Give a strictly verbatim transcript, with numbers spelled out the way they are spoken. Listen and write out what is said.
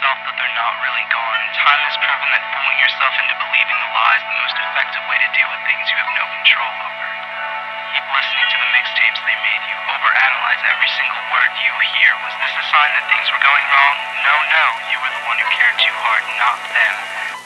yourself that they're not really gone. Time has proven that fooling yourself into believing the lie is the most effective way to deal with things you have no control over. Keep listening to the mixtapes they made you. Overanalyze every single word you hear. Was this a sign that things were going wrong? No, no. You were the one who cared too hard, not them.